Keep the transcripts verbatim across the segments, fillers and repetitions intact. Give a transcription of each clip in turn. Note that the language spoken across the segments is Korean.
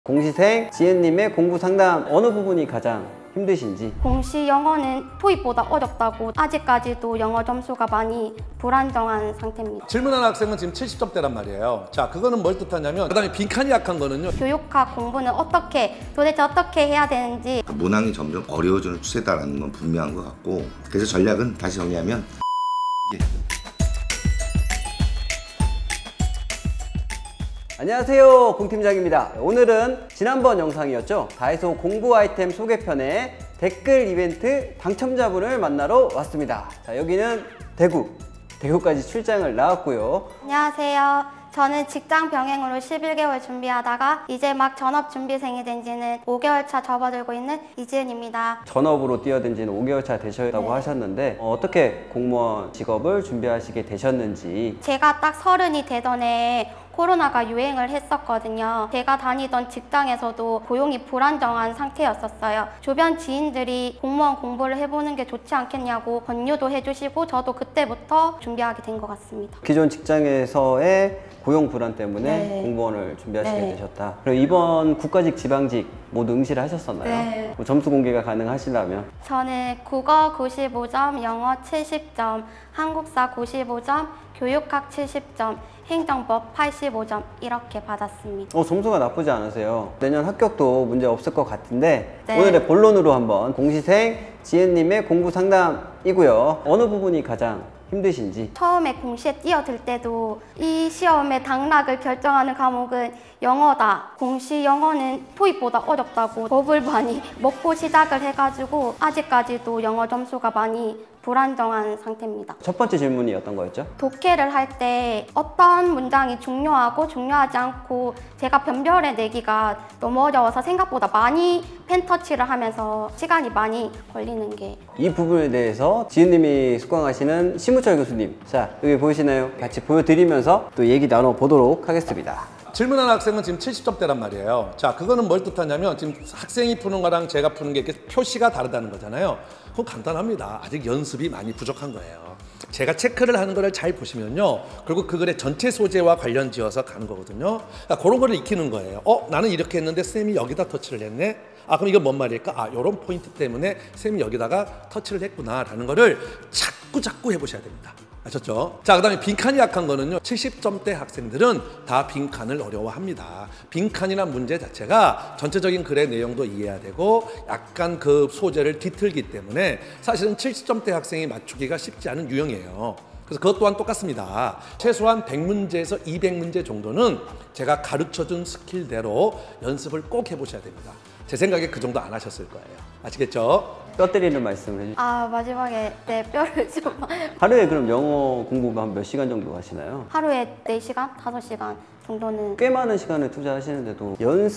공시생 지은님의 공부 상담 어느 부분이 가장 힘드신지. 공시 영어는 토익보다 어렵다고 아직까지도 영어 점수가 많이 불안정한 상태입니다. 질문하는 학생은 지금 칠십 점대란 말이에요. 자, 그거는 뭘 뜻하냐면 그 다음에 빈칸이 약한 거는요. 교육학 공부는 어떻게 도대체 어떻게 해야 되는지. 문항이 점점 어려워지는 추세다라는 건 분명한 것 같고, 그래서 전략은 다시 정리하면 안녕하세요, 공팀장입니다. 오늘은 지난번 영상이었죠. 다이소 공부 아이템 소개편의 댓글 이벤트 당첨자분을 만나러 왔습니다. 자, 여기는 대구, 대구까지 출장을 나왔고요. 안녕하세요. 저는 직장 병행으로 십일 개월 준비하다가 이제 막 전업준비생이 된 지는 오 개월 차 접어들고 있는 이지은입니다. 전업으로 뛰어든 지는 오 개월 차 되셨다고 네. 하셨는데 어, 어떻게 공무원 직업을 준비하시게 되셨는지. 제가 딱 서른이 되던 해에 코로나가 유행을 했었거든요. 제가 다니던 직장에서도 고용이 불안정한 상태였었어요. 주변 지인들이 공무원 공부를 해보는 게 좋지 않겠냐고 권유도 해주시고 저도 그때부터 준비하게 된 것 같습니다. 기존 직장에서의 고용 불안 때문에 네. 공무원을 준비하시게 네. 되셨다. 그리고 이번 국가직, 지방직 모두 응시를 하셨었나요? 네. 뭐 점수 공개가 가능하시다면? 저는 국어 구십오 점, 영어 칠십 점, 한국사 구십오 점, 교육학 칠십 점, 행정법 팔십오 점 이렇게 받았습니다. 어, 점수가 나쁘지 않으세요. 내년 합격도 문제 없을 것 같은데 네. 오늘의 본론으로 한번 공시생 지은님의 공부 상담이고요. 어느 부분이 가장 힘드신지. 처음에 공시에 뛰어들 때도 이 시험의 당락을 결정하는 과목은 영어다. 공시 영어는 토익보다 어렵다고 겁을 많이 먹고 시작을 해가지고 아직까지도 영어 점수가 많이 불안정한 상태입니다. 첫 번째 질문이 어떤 거였죠? 독해를 할 때 어떤 문장이 중요하고 중요하지 않고 제가 변별해 내기가 너무 어려워서 생각보다 많이 펜터치를 하면서 시간이 많이 걸리는 게. 이 부분에 대해서 지은님이 숙강하시는 심우철 교수님, 자 여기 보이시나요? 같이 보여드리면서 또 얘기 나눠보도록 하겠습니다. 질문하는 학생은 지금 칠십 점대란 말이에요. 자, 그거는 뭘 뜻하냐면 지금 학생이 푸는 거랑 제가 푸는 게 이렇게 표시가 다르다는 거잖아요. 그건 간단합니다. 아직 연습이 많이 부족한 거예요. 제가 체크를 하는 거를 잘 보시면요. 그리고 그 글의 전체 소재와 관련 지어서 가는 거거든요. 그러니까 그런 거를 익히는 거예요. 어? 나는 이렇게 했는데 쌤이 여기다 터치를 했네? 아, 그럼 이건 뭔 말일까? 아, 이런 포인트 때문에 쌤이 여기다가 터치를 했구나 라는 거를 자꾸 자꾸 해보셔야 됩니다. 아셨죠? 자, 그 다음에 빈칸이 약한 거는요. 칠십 점대 학생들은 다 빈칸을 어려워합니다. 빈칸이란 문제 자체가 전체적인 글의 내용도 이해해야 되고 약간 그 소재를 뒤틀기 때문에 사실은 칠십 점대 학생이 맞추기가 쉽지 않은 유형이에요. 그래서 그것 또한 똑같습니다. 최소한 백 문제에서 이백 문제 정도는 제가 가르쳐준 스킬대로 연습을 꼭 해보셔야 됩니다. 제 생각에 그 정도 안 하셨을 거예요. 아시겠죠? 떠뜨리는 말씀을 해주세요. 아, 마지막에 내 뼈를 좀. 하루에 그럼 영어 공부가 한 몇 시간 정도 하시나요? 하루에 네 시간, 다섯 시간 정도는. 꽤 많은 시간을 투자하시는데도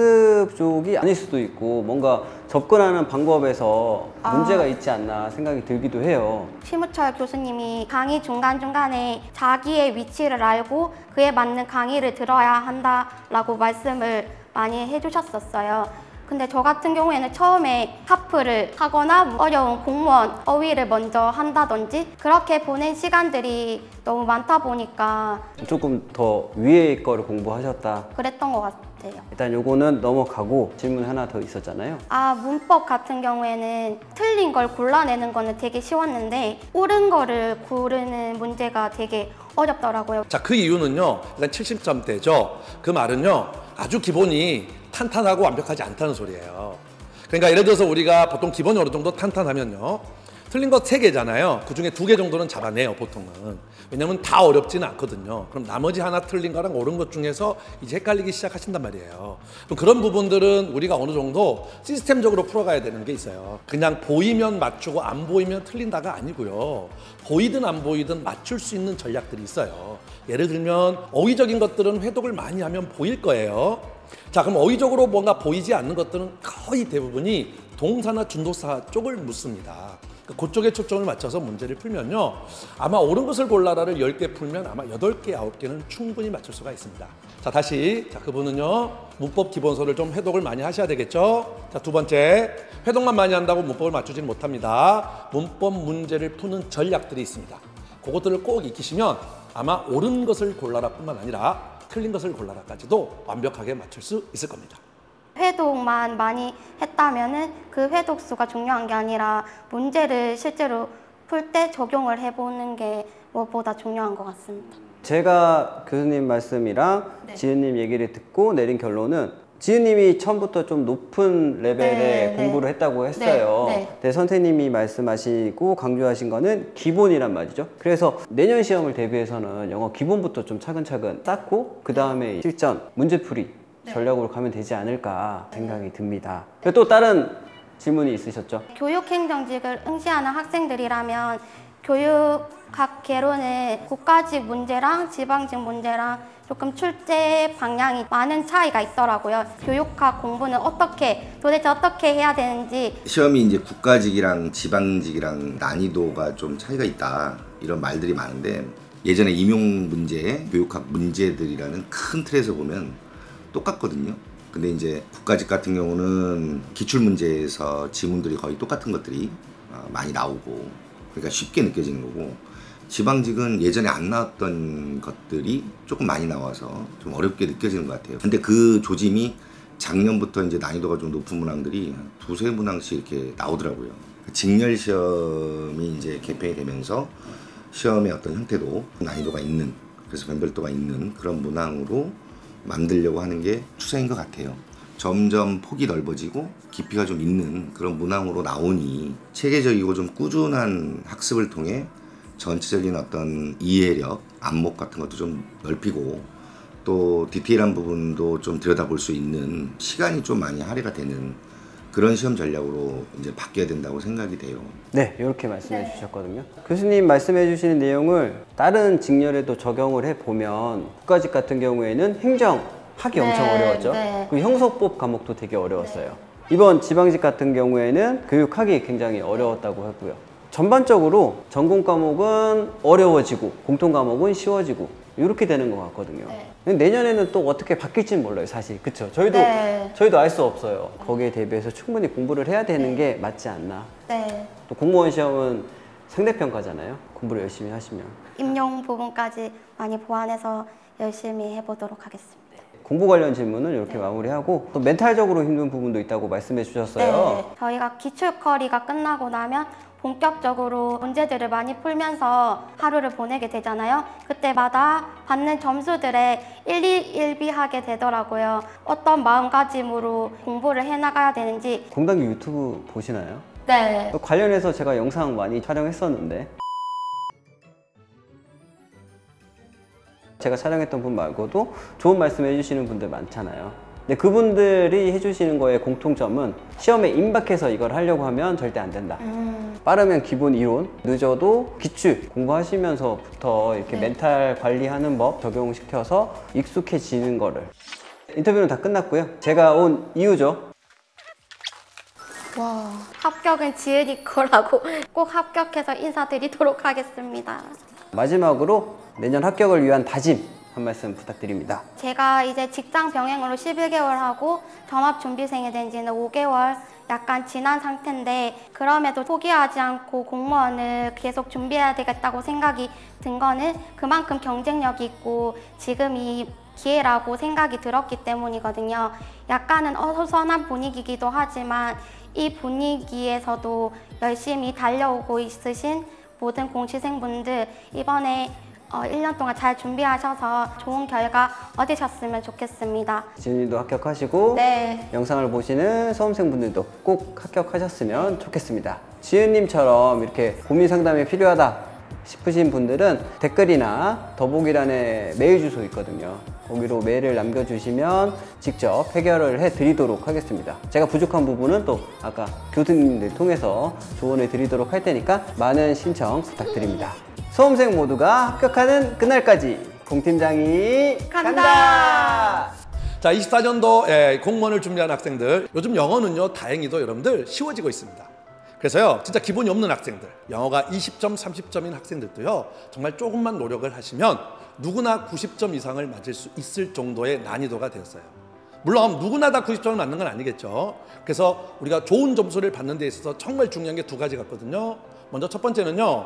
연습 쪽이 아닐 수도 있고 뭔가 접근하는 방법에서 아. 문제가 있지 않나 생각이 들기도 해요. 심우철 교수님이 강의 중간중간에 자기의 위치를 알고 그에 맞는 강의를 들어야 한다라고 말씀을 많이 해주셨었어요. 근데 저 같은 경우에는 처음에 하프를 하거나 어려운 공무원 어휘를 먼저 한다든지 그렇게 보낸 시간들이 너무 많다 보니까 조금 더 위의 거를 공부하셨다. 그랬던 것 같아요. 일단 요거는 넘어가고 질문 하나 더 있었잖아요. 아, 문법 같은 경우에는 틀린 걸 골라내는 거는 되게 쉬웠는데 옳은 거를 고르는 문제가 되게 어렵더라고요. 자, 그 이유는요. 일단 칠십 점대죠. 그 말은요. 아주 기본이 탄탄하고 완벽하지 않다는 소리예요. 그러니까 예를 들어서 우리가 보통 기본이 어느 정도 탄탄하면요. 틀린 거 세 개잖아요. 그 중에 두 개 정도는 잡아내요, 보통은. 왜냐면 다 어렵지는 않거든요. 그럼 나머지 하나 틀린 거랑 옳은 것 중에서 이제 헷갈리기 시작하신단 말이에요. 그럼 그런 부분들은 우리가 어느 정도 시스템적으로 풀어가야 되는 게 있어요. 그냥 보이면 맞추고 안 보이면 틀린다가 아니고요. 보이든 안 보이든 맞출 수 있는 전략들이 있어요. 예를 들면 어휘적인 것들은 회독을 많이 하면 보일 거예요. 자, 그럼 어휘적으로 뭔가 보이지 않는 것들은 거의 대부분이 동사나 준동사 쪽을 묻습니다. 그쪽에 초점을 맞춰서 문제를 풀면요. 아마 옳은 것을 골라라를 열 개 풀면 아마 여덟 개, 아홉 개는 충분히 맞출 수가 있습니다. 자, 다시. 자, 그분은요. 문법 기본서를 좀 회독을 많이 하셔야 되겠죠. 자, 두 번째. 회독만 많이 한다고 문법을 맞추지는 못합니다. 문법 문제를 푸는 전략들이 있습니다. 그것들을 꼭 익히시면 아마 옳은 것을 골라라 뿐만 아니라 틀린 것을 골라라까지도 완벽하게 맞출 수 있을 겁니다. 회독만 많이 했다면은 그 회독 수가 중요한 게 아니라 문제를 실제로 풀 때 적용을 해보는 게 무엇보다 중요한 것 같습니다. 제가 교수님 말씀이랑 네. 지은님 얘기를 듣고 내린 결론은 지은님이 처음부터 좀 높은 레벨의 네, 공부를 네. 했다고 했어요. 네, 네. 근데 선생님이 말씀하시고 강조하신 거는 기본이란 말이죠. 그래서 내년 시험을 대비해서는 영어 기본부터 좀 차근차근 쌓고 그 다음에 실전, 문제풀이 네. 전략으로 가면 되지 않을까 생각이 듭니다. 그리고 또 다른 질문이 있으셨죠? 교육행정직을 응시하는 학생들이라면 교육학개론은 국가직 문제랑 지방직 문제랑 조금 출제 방향이 많은 차이가 있더라고요. 교육학 공부는 어떻게, 도대체 어떻게 해야 되는지. 시험이 이제 국가직이랑 지방직이랑 난이도가 좀 차이가 있다 이런 말들이 많은데 예전에 임용 문제, 교육학 문제들이라는 큰 틀에서 보면 똑같거든요. 근데 이제 국가직 같은 경우는 기출 문제에서 지문들이 거의 똑같은 것들이 많이 나오고 그러니까 쉽게 느껴지는 거고 지방직은 예전에 안 나왔던 것들이 조금 많이 나와서 좀 어렵게 느껴지는 것 같아요. 근데 그 조짐이 작년부터 이제 난이도가 좀 높은 문항들이 두세 문항씩 이렇게 나오더라고요. 직렬 시험이 이제 개편이 되면서 시험의 어떤 형태도 난이도가 있는, 그래서 변별도가 있는 그런 문항으로 만들려고 하는 게 추세인 것 같아요. 점점 폭이 넓어지고 깊이가 좀 있는 그런 문항으로 나오니 체계적이고 좀 꾸준한 학습을 통해 전체적인 어떤 이해력, 안목 같은 것도 좀 넓히고 또 디테일한 부분도 좀 들여다볼 수 있는 시간이 좀 많이 할애가 되는 그런 시험 전략으로 이제 바뀌어야 된다고 생각이 돼요. 네, 이렇게 말씀해 주셨거든요. 교수님 말씀해 주시는 내용을 다른 직렬에도 적용을 해보면 국가직 같은 경우에는 행정, 하기 네, 엄청 어려웠죠. 네. 그 형소법 과목도 되게 어려웠어요. 이번 지방직 같은 경우에는 교육하기 굉장히 어려웠다고 했고요. 전반적으로 전공 과목은 어려워지고 공통 과목은 쉬워지고 이렇게 되는 것 같거든요. 네. 근데 내년에는 또 어떻게 바뀔지는 몰라요, 사실. 그쵸? 저희도 네. 저희도 알 수 없어요. 거기에 대비해서 충분히 공부를 해야 되는 게 맞지 않나. 네. 또 공무원 시험은 상대평가잖아요. 공부를 열심히 하시면. 임용 부분까지 많이 보완해서 열심히 해보도록 하겠습니다. 공부 관련 질문은 이렇게 마무리하고 또 멘탈적으로 힘든 부분도 있다고 말씀해 주셨어요. 네, 저희가 기출 커리가 끝나고 나면 본격적으로 문제들을 많이 풀면서 하루를 보내게 되잖아요. 그때마다 받는 점수들에 일희일비하게 되더라고요. 어떤 마음가짐으로 공부를 해나가야 되는지. 공단기 유튜브 보시나요? 네. 관련해서 제가 영상 많이 촬영했었는데 제가 촬영했던 분 말고도 좋은 말씀 해주시는 분들 많잖아요. 근데 그분들이 해주시는 거의 공통점은 시험에 임박해서 이걸 하려고 하면 절대 안 된다. 음. 빠르면 기본 이론, 늦어도 기출 공부하시면서부터 이렇게 네. 멘탈 관리하는 법 적용시켜서 익숙해지는 거를. 인터뷰는 다 끝났고요. 제가 온 이유죠. 와, 합격은 지은이 거라고 꼭 합격해서 인사드리도록 하겠습니다. 마지막으로 내년 합격을 위한 다짐 한 말씀 부탁드립니다. 제가 이제 직장 병행으로 십일 개월 하고 점합준비생이 된 지는 오 개월 약간 지난 상태인데 그럼에도 포기하지 않고 공무원을 계속 준비해야 되겠다고 생각이 든 거는 그만큼 경쟁력이 있고 지금이 기회라고 생각이 들었기 때문이거든요. 약간은 어수선한 분위기이기도 하지만 이 분위기에서도 열심히 달려오고 있으신 모든 공시생분들 이번에 어, 일 년 동안 잘 준비하셔서 좋은 결과 얻으셨으면 좋겠습니다. 지은이도 합격하시고 네. 영상을 보시는 수험생분들도 꼭 합격하셨으면 좋겠습니다. 지은님처럼 이렇게 고민 상담이 필요하다 싶으신 분들은 댓글이나 더보기란에 메일 주소 있거든요. 거기로 메일을 남겨주시면 직접 해결을 해드리도록 하겠습니다. 제가 부족한 부분은 또 아까 교수님들 통해서 조언을 드리도록 할 테니까 많은 신청 부탁드립니다. 수험생 모두가 합격하는 그날까지 공팀장이 간다! 간다! 자, 이십사 년도 예, 공무원을 준비하는 학생들, 요즘 영어는요 다행히도 여러분들 쉬워지고 있습니다. 그래서요 진짜 기본이 없는 학생들, 영어가 이십 점, 삼십 점인 학생들도요 정말 조금만 노력을 하시면 누구나 구십 점 이상을 맞을 수 있을 정도의 난이도가 되었어요. 물론 누구나 다 구십 점을 맞는 건 아니겠죠. 그래서 우리가 좋은 점수를 받는 데 있어서 정말 중요한 게 두 가지 같거든요. 먼저 첫 번째는요,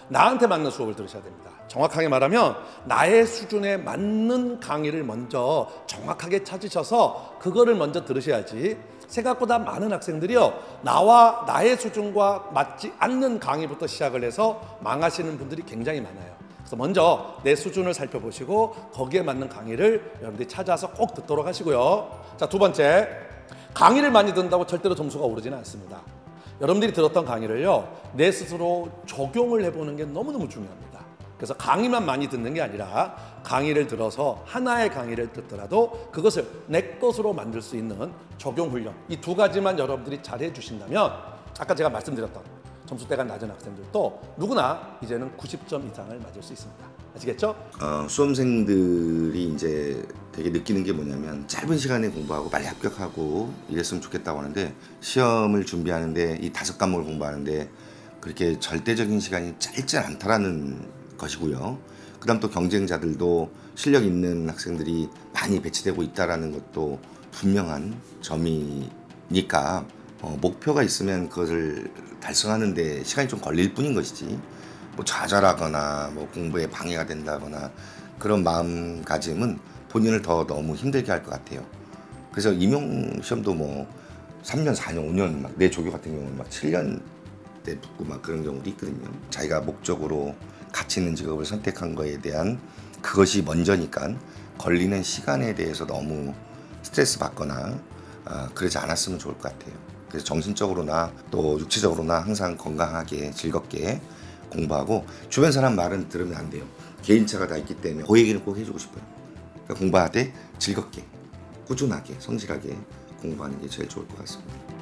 나한테 맞는 수업을 들으셔야 됩니다. 정확하게 말하면 나의 수준에 맞는 강의를 먼저 정확하게 찾으셔서 그거를 먼저 들으셔야지. 생각보다 많은 학생들이요, 나와 나의 수준과 맞지 않는 강의부터 시작을 해서 망하시는 분들이 굉장히 많아요. 그래서 먼저 내 수준을 살펴보시고 거기에 맞는 강의를 여러분들이 찾아서 꼭 듣도록 하시고요. 자, 두 번째, 강의를 많이 듣는다고 절대로 점수가 오르지는 않습니다. 여러분들이 들었던 강의를요, 내 스스로 적용을 해보는 게 너무너무 중요합니다. 그래서 강의만 많이 듣는 게 아니라 강의를 들어서 하나의 강의를 듣더라도 그것을 내 것으로 만들 수 있는 적용 훈련, 이 두 가지만 여러분들이 잘 해주신다면 아까 제가 말씀드렸던 점수대가 낮은 학생들도 누구나 이제는 구십 점 이상을 맞을 수 있습니다. 아시겠죠? 어, 수험생들이 이제 되게 느끼는 게 뭐냐면 짧은 시간에 공부하고 빨리 합격하고 이랬으면 좋겠다고 하는데, 시험을 준비하는데 이 다섯 과목을 공부하는데 그렇게 절대적인 시간이 짧지 않다라는 것이고요. 그 다음 또 경쟁자들도 실력 있는 학생들이 많이 배치되고 있다는 것도 분명한 점이니까 어, 목표가 있으면 그것을 달성하는데 시간이 좀 걸릴 뿐인 것이지, 뭐 좌절하거나 뭐 공부에 방해가 된다거나 그런 마음가짐은 본인을 더 너무 힘들게 할 것 같아요. 그래서 임용 시험도 뭐 삼 년, 사 년, 오 년, 막 내 조교 같은 경우는 막 칠 년대 붙고 막 그런 경우도 있거든요. 자기가 목적으로 가치 있는 직업을 선택한 거에 대한 그것이 먼저니까 걸리는 시간에 대해서 너무 스트레스 받거나 아, 그러지 않았으면 좋을 것 같아요. 그래서 정신적으로나 또 육체적으로나 항상 건강하게 즐겁게 공부하고, 주변 사람 말은 들으면 안 돼요. 개인차가 다 있기 때문에 그 얘기는 꼭 해주고 싶어요. 그러니까 공부할 때 즐겁게, 꾸준하게, 성실하게 공부하는 게 제일 좋을 것 같습니다.